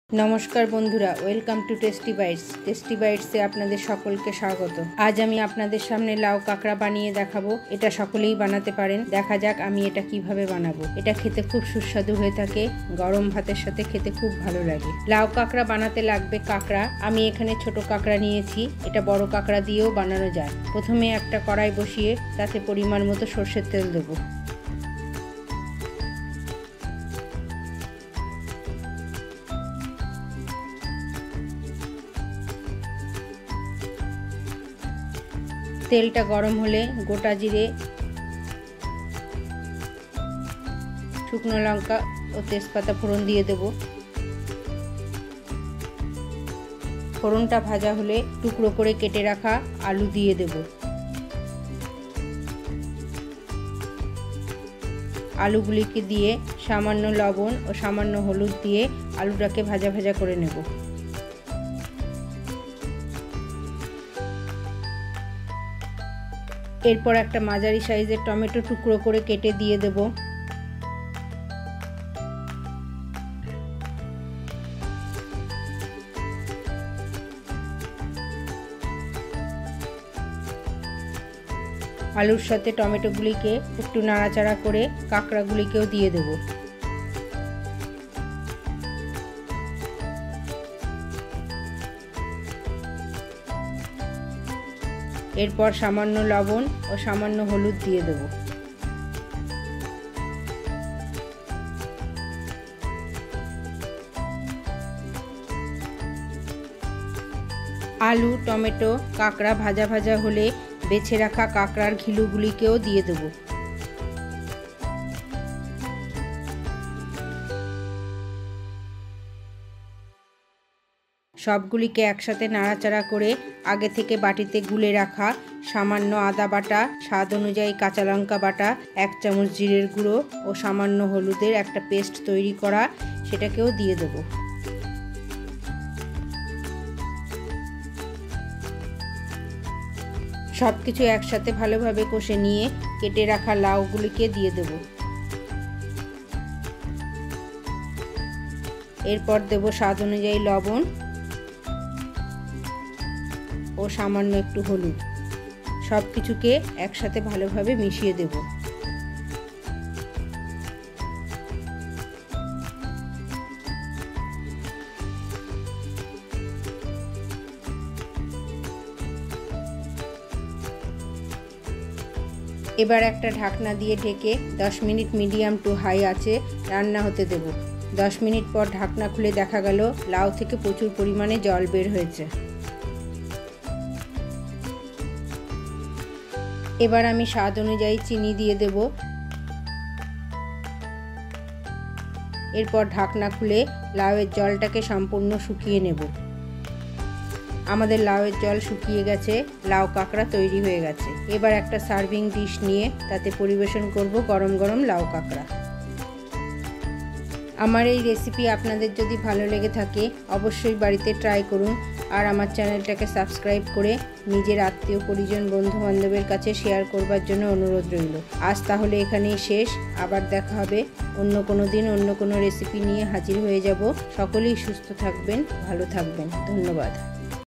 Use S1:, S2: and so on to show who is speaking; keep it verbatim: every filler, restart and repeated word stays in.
S1: नमस्कार बंधुरा welcome to tasty bites tasty बाइट्से आपनादेर सकलके स्वागत। आज आमी आपनादेर सामने लाउ काकड़ा बानिये देखाबो। एटा सकलेई बानाते पारेन। देखा जाक आमी एटा किभाबे बानाबो। एटा खेते खूब सुस्वादु हये थाके, गरम भातेर साथे खेते खूब भालो लागे। लाउ काकड़ा बानाते लागबे काकड़ा। आमी एखाने छोटो काकड़ा नियेछि, एटा बड़ो काकड़ा दियेओ बानानो जाय। प्रथमे एकटा कड़ाई बसिये ताते परिमाण मतो सर्षेर तेल देबो। तेलटा गरम होले गोटा जिरे शुकनो लंका और तेजपाता फोड़न दिए देब। फोड़नटा भाजा होले टुकरो करे केटे रखा आलू दिए देब। आलूगुलिके दिए सामान्य लवण और सामान्य हलुद दिए आलूटाके भाजा भाजा करे नेब। एरपर एक माझारी साइजेर टमेटो टुकरो करे केटे दिए देब। आलुर साथे टमेटोगुलिके एकटु नाड़ाचाड़ा करे काकड़ागुलिकेও दिए देब। एरपर सामान्य लवण और सामान्य हलुद दिए देब। आलू टमेटो काकड़ा भाजा भाजा होले बेছে রাখা কাকড়ার ঘিলুগুলিকেও দিয়ে দেব। सबगुलिके एकसाथे नाड़ाचाड़ा करे आगे थेके बाटीते गुले रखा सामान्य आदा बाटा, स्वाद अनुयायी काँचा लंका बाटा, एक चामच जिरेर गुड़ो और सामान्य हलुदेर एकटा पेस्ट तैरी करा सेटाकेও दिए देब। सबकिछु एकसाथे भालोभाबे कषे निये केटे रखा लाउगुलिके दिए देब। एरपर देब स्वाद अनुयायी लवण और सामान्य एकटू हलुद। सबकिछुके एकसाथे भालोभाबे मिशिए देब। एबार एकटा ढाकना दिए ढेके दस मिनट मिडियाम टू हाई आँचे रान्ना होते देब। दस मिनट पर ढाकना खुले देखा गेल लाउ थेके प्रचुर परिमाणे जल बेर हयेछे। एबार आमी स्वाद अनुयायी चीनी दिए देब। एरपर ढाकना खुले लाउएर जलटाके सम्पूर्ण शुकिये नेब। आमादेर लाउएर जल शुकिये गेछे, लाउ काकड़ा तैरी हये गेछे। एबार एकटा सार्विंग डिश निये ताते परिवेशन करब गरम गरम लाउ काकड़ा। आमार এই রেসিপি আপনাদের যদি ভালো লেগে থাকে অবশ্যই বাড়িতে ট্রাই করুন আর আমার চ্যানেলটাকে সাবস্ক্রাইব করে নিজের আত্মীয় পরিজন বন্ধু বান্ধবের কাছে শেয়ার করবার জন্য অনুরোধ রইল। আজ তাহলে এখানেই শেষ। আবার দেখা হবে অন্য কোনো দিন অন্য কোনো রেসিপি নিয়ে হাজির হয়ে যাব। সকলেই সুস্থ থাকবেন, ভালো থাকবেন। ধন্যবাদ।